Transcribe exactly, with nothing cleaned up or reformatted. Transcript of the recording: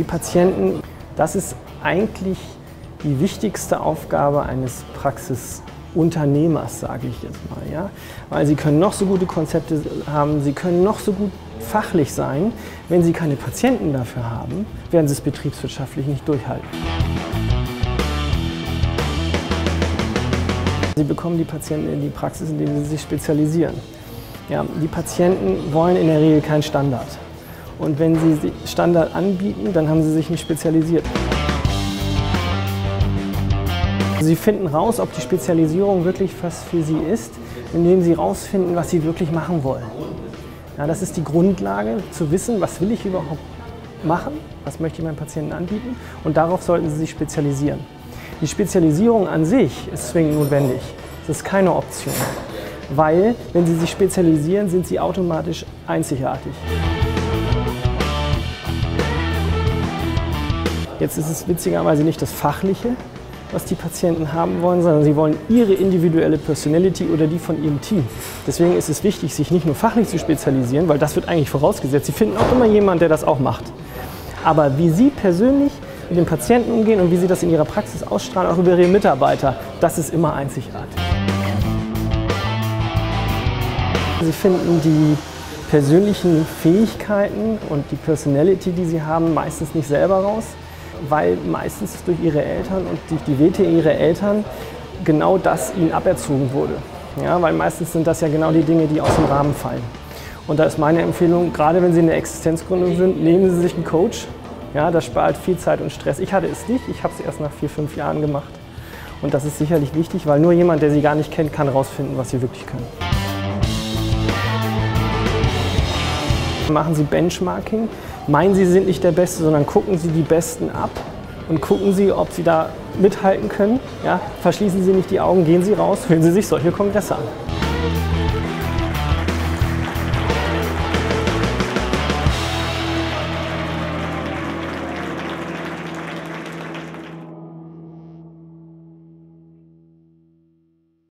Patienten, das ist eigentlich die wichtigste Aufgabe eines Praxisunternehmers, sage ich jetzt mal. Ja? Weil sie können noch so gute Konzepte haben, sie können noch so gut fachlich sein, wenn sie keine Patienten dafür haben, werden sie es betriebswirtschaftlich nicht durchhalten. Sie bekommen die Patienten in die Praxis, indem sie sich spezialisieren. Ja, die Patienten wollen in der Regel keinen Standard. Und wenn sie Standard anbieten, dann haben sie sich nicht spezialisiert. Sie finden raus, ob die Spezialisierung wirklich was für sie ist, indem sie herausfinden, was sie wirklich machen wollen. Ja, das ist die Grundlage, zu wissen, was will ich überhaupt machen, was möchte ich meinem Patienten anbieten, und darauf sollten sie sich spezialisieren. Die Spezialisierung an sich ist zwingend notwendig. Das ist keine Option, weil wenn sie sich spezialisieren, sind sie automatisch einzigartig. Jetzt ist es witzigerweise nicht das Fachliche, was die Patienten haben wollen, sondern sie wollen ihre individuelle Personality oder die von ihrem Team. Deswegen ist es wichtig, sich nicht nur fachlich zu spezialisieren, weil das wird eigentlich vorausgesetzt. Sie finden auch immer jemanden, der das auch macht. Aber wie Sie persönlich mit dem Patienten umgehen und wie Sie das in Ihrer Praxis ausstrahlen, auch über Ihre Mitarbeiter, das ist immer einzigartig. Sie finden die persönlichen Fähigkeiten und die Personality, die Sie haben, meistens nicht selber raus, weil meistens durch Ihre Eltern und durch die Werte Ihrer Eltern genau das Ihnen aberzogen wurde. Ja, weil meistens sind das ja genau die Dinge, die aus dem Rahmen fallen. Und da ist meine Empfehlung, gerade wenn Sie in der Existenzgründung sind, nehmen Sie sich einen Coach. Ja, das spart viel Zeit und Stress. Ich hatte es nicht, ich habe es erst nach vier, fünf Jahren gemacht. Und das ist sicherlich wichtig, weil nur jemand, der Sie gar nicht kennt, kann herausfinden, was Sie wirklich können. Machen Sie Benchmarking. Meinen Sie, Sie sind nicht der Beste, sondern gucken Sie die Besten ab und gucken Sie, ob Sie da mithalten können. Ja? Verschließen Sie nicht die Augen, gehen Sie raus, hören Sie sich solche Kongresse an.